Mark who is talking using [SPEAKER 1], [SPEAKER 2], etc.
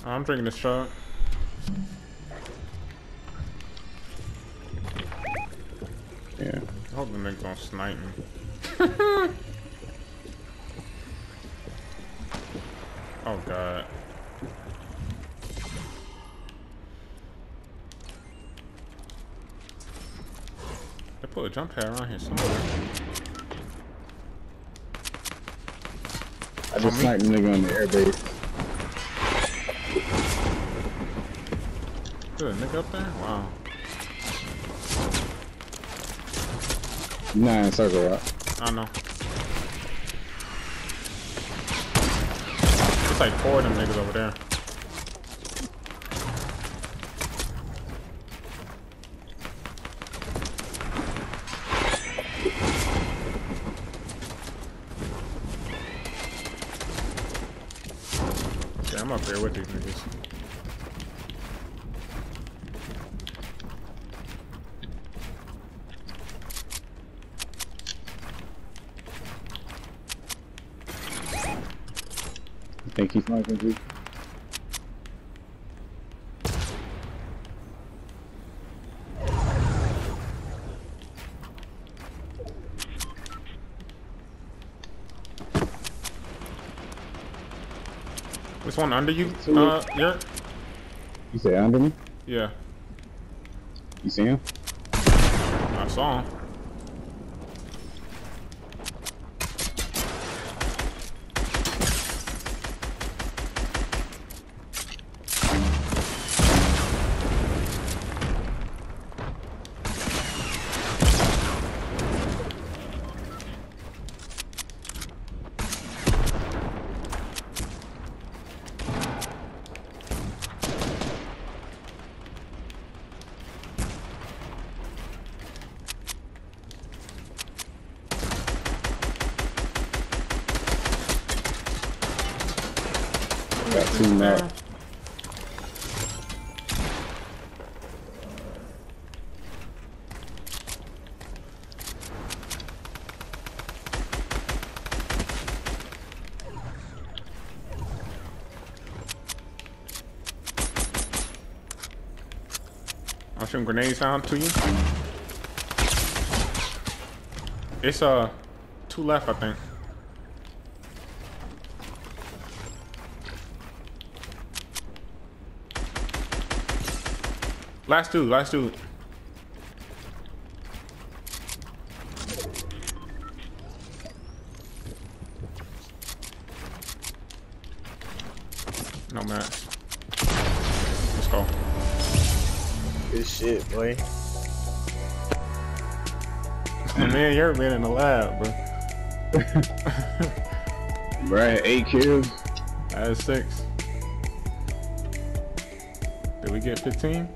[SPEAKER 1] I'm drinking this shot.
[SPEAKER 2] Yeah.
[SPEAKER 1] I hope the nigga don't snipe me. Oh god. They put a jump pad around here somewhere.
[SPEAKER 2] I just sniped the nigga on the airbase.
[SPEAKER 1] Good nigga up there? Wow.
[SPEAKER 2] Nah, in circle, right?
[SPEAKER 1] I know. It's like 4 of them niggas over there. Yeah, I'm up there with these niggas.
[SPEAKER 2] I think he's sniping too.
[SPEAKER 1] This one under you? Yeah.
[SPEAKER 2] You say under me?
[SPEAKER 1] Yeah.
[SPEAKER 2] You see him?
[SPEAKER 1] I saw him.
[SPEAKER 2] Got 2 now.
[SPEAKER 1] I'm shooting grenades down to you. It's 2 left, I think. Last dude. No match. Let's go.
[SPEAKER 3] Good shit, boy.
[SPEAKER 1] Man, you're been in the lab, bro.
[SPEAKER 2] Bro, I had 8 kills.
[SPEAKER 1] I had 6. Did we get 15?